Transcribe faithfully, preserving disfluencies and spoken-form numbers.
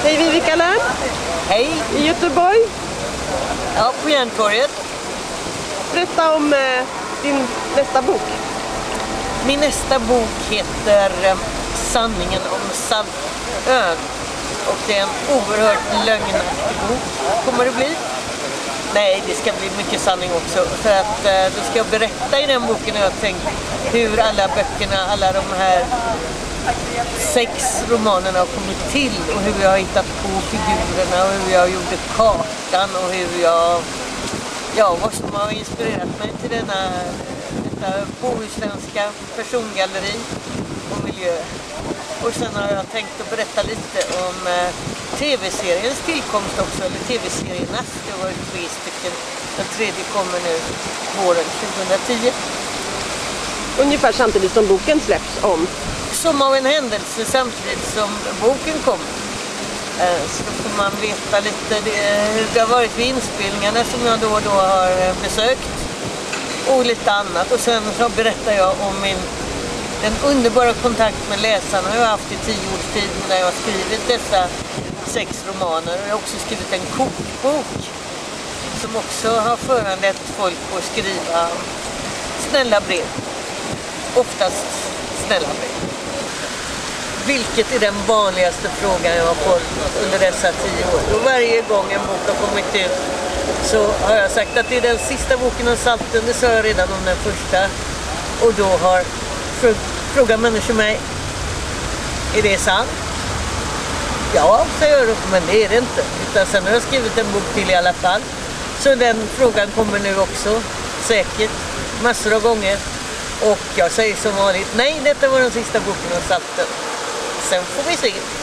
Hej Vivica Lärn. Hej. I Göteborg. Ja, på Järntorget. Berätta om eh, din nästa bok. Min nästa bok heter eh, Sanningen om Saltön. Och det är en oerhört lögnaktig bok. Kommer det bli? Nej, det ska bli mycket sanning också. För att eh, då ska jag berätta i den boken och jag har tänkt hur alla böckerna, alla de här sex romanerna har kommit till och hur jag har hittat på figurerna och hur jag gjorde kartan och hur jag, ja, vad som har inspirerat mig till denna, detta bohuslänska persongalleri och miljö. Och sen har jag tänkt att berätta lite om eh, tv-seriens tillkomst också, eller tv-seriernas. Det har varit tre stycken. Den tredje kommer nu våren tjugohundratio. Ungefär samtidigt som boken släpps om. Som av en händelse samtidigt som boken kom. Eh, så får man veta lite det, hur det har varit vid inspelningarna som jag då och då har eh, besökt. Och lite annat. Och sen så berättar jag om min den underbara kontakt med läsarna jag har haft i tio års tid när jag har skrivit dessa sex romaner. Och jag har också skrivit en kokbok som också har föranlett folk att skriva snälla brev. Oftast snälla brev. Vilket är den vanligaste frågan jag har fått under dessa tio år. Och varje gång en bok har kommit ut så har jag sagt att det är den sista boken om Saltön. Det sa jag redan om den första. Och då har frågar människor mig, är det sant? Ja, säger jag, men det är det inte. Utan sen har jag skrivit en bok till i alla fall. Så den frågan kommer nu också, säkert, massor av gånger. Och jag säger som vanligt, nej, detta var den sista boken om Saltön. Sen får vi se.